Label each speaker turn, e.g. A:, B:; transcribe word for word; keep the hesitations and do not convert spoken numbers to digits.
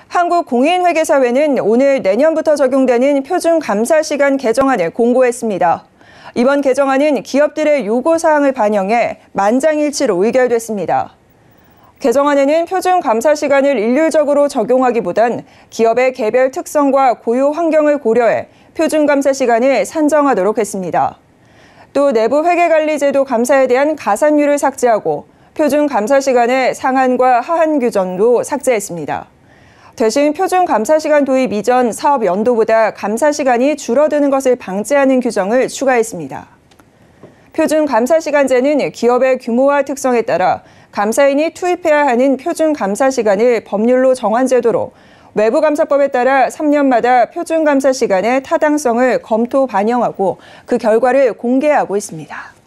A: 한국공인회계사회는 오늘 내년부터 적용되는 표준감사시간 개정안을 공고했습니다. 이번 개정안은 기업들의 요구사항을 반영해 만장일치로 의결됐습니다. 개정안에는 표준감사시간을 일률적으로 적용하기보단 기업의 개별 특성과 고유 환경을 고려해 표준감사시간을 산정하도록 했습니다. 또 내부 회계관리제도 감사에 대한 가산율을 삭제하고 표준감사시간의 상한과 하한 규정도 삭제했습니다. 대신 표준감사시간 도입 이전 사업 연도보다 감사시간이 줄어드는 것을 방지하는 규정을 추가했습니다. 표준감사시간제는 기업의 규모와 특성에 따라 감사인이 투입해야 하는 표준감사시간을 법률로 정한 제도로 외부감사법에 따라 삼 년마다 표준감사시간의 타당성을 검토 반영하고 그 결과를 공개하고 있습니다.